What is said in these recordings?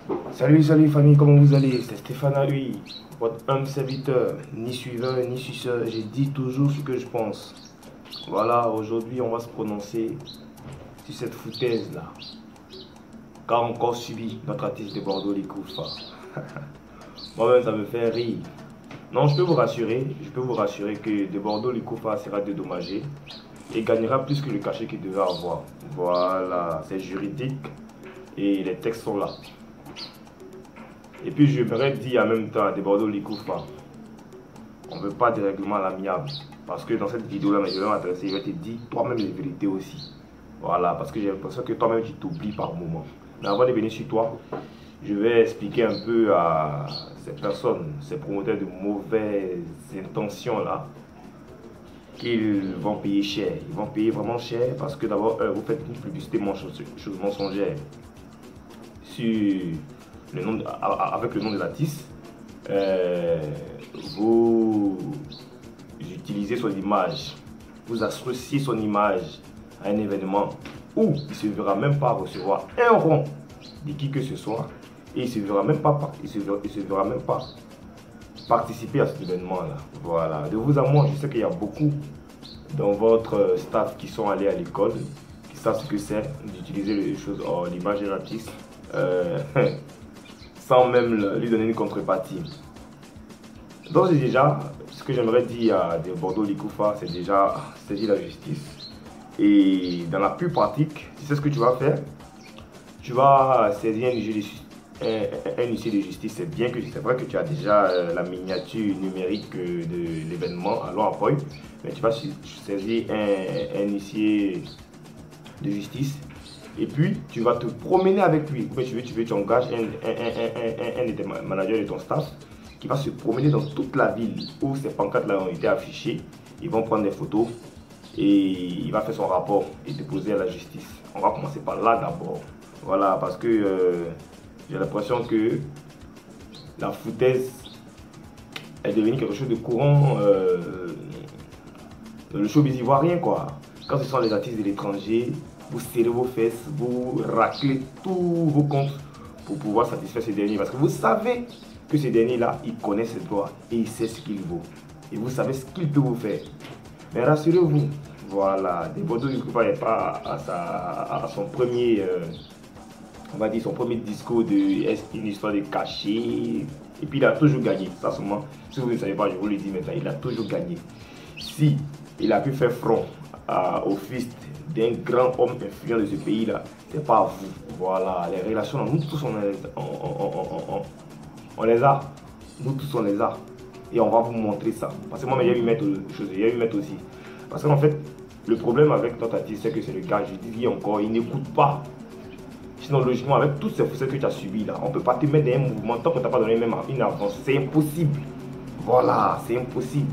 Salut famille, comment vous allez? C'est Stéphane Ahui, votre humble serviteur, ni suiveur ni suceur, j'ai dit toujours ce que je pense. Voilà, aujourd'hui on va se prononcer sur cette foutaise là, qu'a encore subi notre artiste de Bordeaux, les Koufa. Moi-même ça me fait rire. Non, je peux vous rassurer que de Bordeaux, les Koufa sera dédommagé et gagnera plus que le cachet qu'il devait avoir. Voilà, c'est juridique et les textes sont là. Et puis je voudrais dire en même temps à des Bordeaux Likoufa, on ne veut pas de règlement à l'amiable. Parce que dans cette vidéo-là, je vais m'adresser, il va te dire toi-même les vérités aussi. Voilà, parce que j'ai l'impression que toi-même tu t'oublies par moment. Mais avant de venir sur toi, je vais expliquer un peu à ces personnes, ces promoteurs de mauvaises intentions là, qu'ils vont payer cher. Ils vont payer vraiment cher parce que d'abord, vous faites une publicité mensongère sur le nom avec le nom de l'artiste. Vous utilisez son image, vous associez son image à un événement où il ne se verra même pas recevoir un rond de qui que ce soit et il ne se verra même pas, participer à cet événement-là. Voilà. De vous à moi, je sais qu'il y a beaucoup dans votre staff qui sont allés à l'école, qui savent ce que c'est d'utiliser les choses, l'image de l'artiste, sans même lui donner une contrepartie. Donc c'est déjà, ce que j'aimerais dire à des Bordeaux Likoufa, c'est déjà saisir la justice. Et dans la plus pratique, tu sais ce que tu vas faire? Tu vas saisir un huissier de justice. C'est bien que c'est vrai que tu as déjà la miniature numérique de l'événement à l'Ouapoy, mais tu vas saisir un huissier de justice. Et puis, tu vas te promener avec lui. Tu engages un des managers de ton staff qui va se promener dans toute la ville où ces pancartes-là ont été affichées. Ils vont prendre des photos et il va faire son rapport et déposer à la justice. On va commencer par là d'abord. Voilà, parce que j'ai l'impression que la foutaise est devenue quelque chose de courant dans le showbiz ivoirien, quoi. Quand ce sont les artistes de l'étranger, vous serrez vos fesses, vous raclez tous vos comptes pour pouvoir satisfaire ces derniers. Parce que vous savez que ces derniers-là, ils connaissent ses droits et ils savent ce qu'il vaut. Et vous savez ce qu'il peut vous faire. Mais rassurez-vous, voilà, des Bordeaux du coup n'est pas à son premier, on va dire son premier discours de une histoire de cachet. Et puis il a toujours gagné. Ça seulement, si vous ne savez pas, je vous le dis maintenant, il a toujours gagné. Si il a pu faire front au fils d'un grand homme influent de ce pays-là, c'est pas vous. Voilà, les relations, nous tous on les a. Nous tous on les a. Et on va vous montrer ça. Parce que moi, j'ai eu mettre aussi. Parce qu'en fait, le problème avec notre artiste, c'est que c'est le gars, je dis encore, il n'écoute pas. Sinon, logiquement, avec toutes ces faussetés que tu as subies là, on ne peut pas te mettre dans un mouvement tant que tu n'as pas donné même une avance. C'est impossible. Voilà, c'est impossible.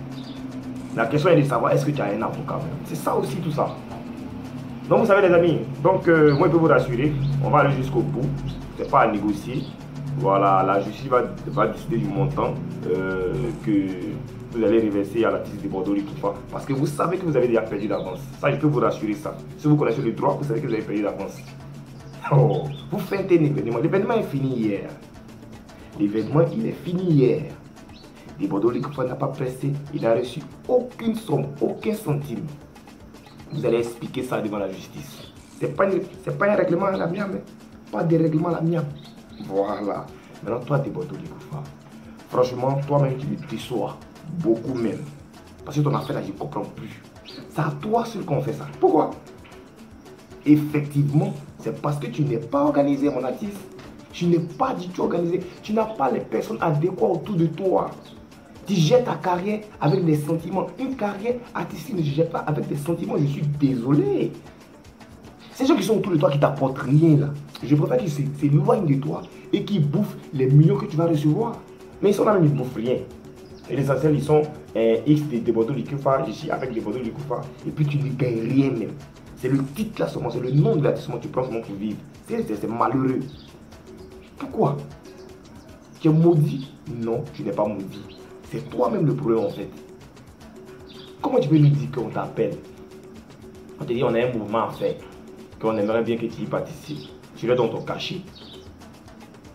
La question est de savoir est-ce que tu as un avocat. C'est ça aussi tout ça. Donc vous savez les amis, donc moi je peux vous rassurer, on va aller jusqu'au bout. C'est pas à négocier. Voilà, la justice va décider du montant que vous allez reverser à l'artiste de Bordeaux Likoufa. Parce que vous savez que vous avez déjà perdu d'avance. Ça, je peux vous rassurer ça. Si vous connaissez le droit, vous savez que vous avez perdu d'avance. Oh, vous faites un événement. L'événement est fini hier. L'événement, il est fini hier. Et Bordeaux Likoufa n'a pas pressé. Il n'a reçu aucune somme, aucun centime. Vous allez expliquer ça devant la justice. C'est pas un règlement à l'amiable. Pas de règlement à l'amiable. Voilà. Maintenant, toi, t'es Bordeaux Likoufa. Franchement, toi-même, tu me déçois. Beaucoup même. Parce que ton affaire là, je ne comprends plus. C'est à toi seul qu'on fait ça. Pourquoi? Effectivement, c'est parce que tu n'es pas organisé, mon artiste. Tu n'es pas du tout organisé. Tu n'as pas les personnes adéquates autour de toi. Tu jettes ta carrière avec des sentiments. Une carrière artistique ne se jette pas avec des sentiments. Je suis désolé. Ces gens qui sont autour de toi qui t'apportent rien là. Je préfère qu'ils s'éloignent de toi et qu'ils bouffent les millions que tu vas recevoir. Mais ils sont là même, ils ne bouffent rien. Et l'essentiel, ils sont X de Bordeaux Likoufa. Je suis avec les Bordeaux Likoufa. Et puis tu ne gagnes rien même. C'est le titre là seulement, c'est le nom de l'artiste que tu prends seulement pour vivre. C'est malheureux. Pourquoi? Tu es maudit? Non, tu n'es pas maudit. C'est toi-même le problème en fait. Comment tu peux nous dire qu'on t'appelle? On te dit on a un mouvement à faire, qu'on aimerait bien que tu y participes. Tu leur donnes ton cachet.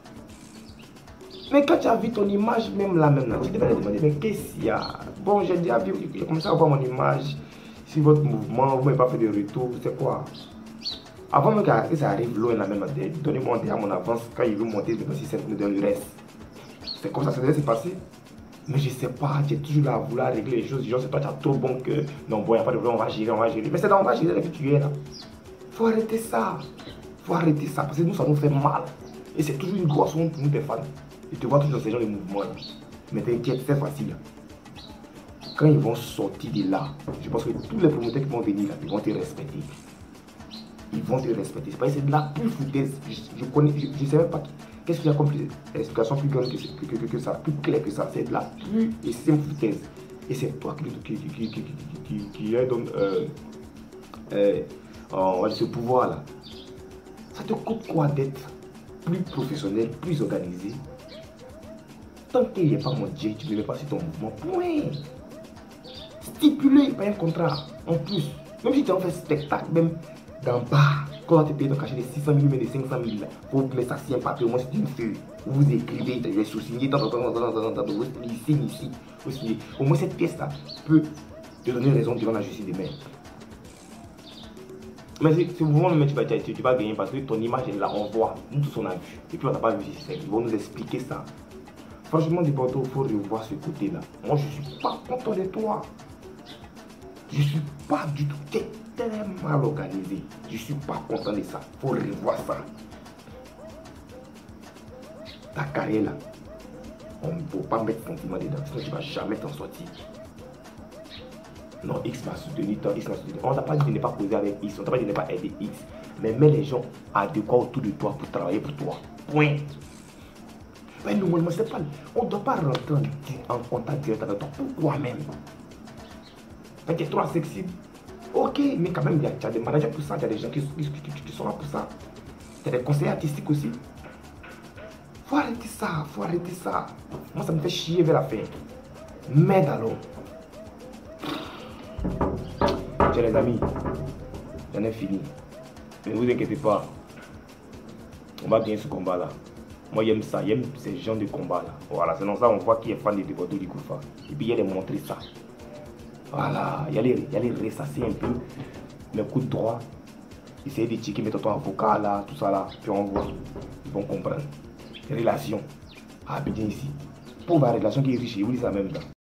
Mais quand tu as vu ton image, même là, tu devrais te demander, mais qu'est-ce qu'il y a? Bon, j'ai déjà vu, j'ai commencé à voir mon image. Si votre mouvement, vous ne m'avez pas fait de retour, c'est quoi? Avant même que ça arrive loin là même, donnez-moi déjà mon avance. Quand il veut monter, si ça me donne le reste. C'est comme ça que ça s'est passé. Mais je sais pas, tu es toujours là à vouloir régler les choses. Genre, c'est toi, tu as trop bon que. Non, bon, il n'y a pas de problème, on va gérer, on va gérer. Mais c'est dans on va gérer que tu es là. Faut arrêter ça. Faut arrêter ça. Parce que nous, ça nous fait mal. Et c'est toujours une grosse honte pour nous, tes fans. Ils te voient toujours dans ces genres de mouvements là. Mais t'inquiète, c'est facile. Quand ils vont sortir de là, je pense que tous les promoteurs qui vont venir là, ils vont te respecter. Ils vont te respecter. C'est parce que c'est de la plus foutaise. Je connais, je sais même pas qu'est-ce qu'il y a comme explication plus grande que ça, plus claire que ça. C'est de la plus et simple foutaise. Et c'est toi qui leur donne on va dire ce pouvoir là. Ça te coûte quoi d'être plus professionnel, plus organisé? Tant qu'il n'y a pas mon Dieu, tu ne devais pas passer ton mouvement. Point. Stipulé par un contrat. En plus, même si tu as fait spectacle, même d'en bas, quand on te paye ton cachet de 600 000, mais de 500 000, il faut mettre ça sur un papier, au moins c'est une feuille. Vous écrivez, je vais sous-signer, vous signez ici, vous signez. Au moins cette pièce-là peut te donner raison devant la justice des mains. Mais ce mouvement, tu vas gagner parce que ton image est là, on voit, nous tous on a vu. Et puis on n'a pas vu, ils vont nous expliquer ça. Franchement, des Bordeaux, il faut revoir ce côté-là. Moi, je ne suis pas content de toi. Je ne suis pas du tout. Tu es très mal organisé. Je ne suis pas content de ça. Il faut revoir ça. Ta carrière là, on ne peut pas mettre sentiment dedans. Sinon, tu ne vas jamais t'en sortir. Non, X m'a soutenu, X m'a soutenu. On n'a pas dit de ne pas causer avec X. On n'a pas dit de ne pas aider X. Mais mets les gens adéquats autour de toi pour travailler pour toi. Point. Mais normalement, c'est pas. On ne doit pas rentrer en contact direct avec toi. Pourquoi même? Tu es trop accessible. Ok, mais quand même, il y a des managers pour ça, il y a des gens qui sont là pour ça. Il y a des conseillers artistiques aussi. Faut arrêter ça, faut arrêter ça. Moi, ça me fait chier vers la fin. Merde alors. Tiens les amis, j'en ai fini. Ne vous inquiétez pas. On va gagner ce combat là. Moi j'aime ça, j'aime ces genres de combat là. Voilà, c'est dans ça on voit qui est fan de Bordeaux du Koufa. Et puis il y a de montrer ça. Voilà, il y a les ressasser un peu. Les coups de droit. Essayer de checker, mettre ton avocat là, tout ça là. Puis on voit. Ils vont comprendre. Les relations. Ah, bien ici. Pour la relation qui est riche, je vous dis ça même là.